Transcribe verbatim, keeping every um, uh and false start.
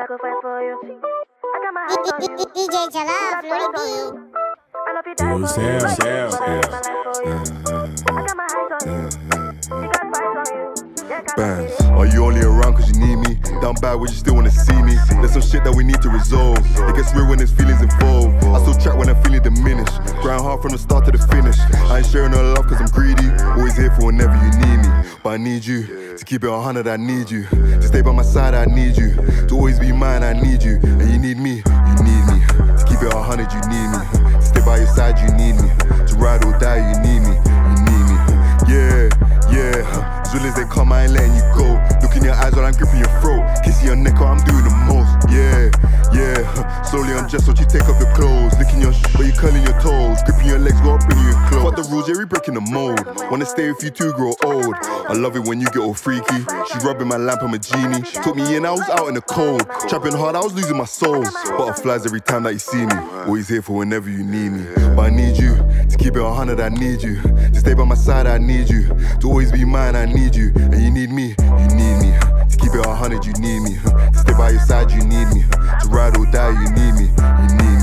I could fight for you. I got my eyes on you. D J Jalaf, Lodi. I love you, die for you. Sam, Sam, I got my eyes on you. She got vibes on you. Bands. Are you only around cause you need me? Down bad, would you still wanna see me? There's some shit that we need to resolve. It gets real when there's feelings involved. I still track when I'm feeling diminished. Grind hard from the start to the finish. I ain't sharing no love cause I'm greedy. Always here for whenever you need me. But I need you to keep it one hundred, I need you to stay by my side, I need you to always be mine, I need you. And you need me, you need me to keep it one hundred, you need me to stay by your side, you need me to ride or die, you need me, you need me. Yeah, yeah. As well as they come, I ain't letting you go. Look in your eyes while I'm gripping your throat. Kissing your neck while I'm doing the most. Yeah, yeah. Slowly undress so you take off the clothes. Licking your sh but you curling your toes. Gripping your legs, go up in you close. Fuck the rules, yeah, we breaking the mold. Wanna stay with you to grow old. I love it when you get all freaky. She rubbing my lamp, I'm a genie. Took me in, I was out in the cold. Trapping hard, I was losing my soul. Butterflies every time that you see me. Always here for whenever you need me. But I need you to keep it one hundred, I need you to stay by my side, I need you to always be mine, I need you. And you need me, you need me to keep it one hundred, you need me to stay by your side, you need me to ride or die, you need me, you need me.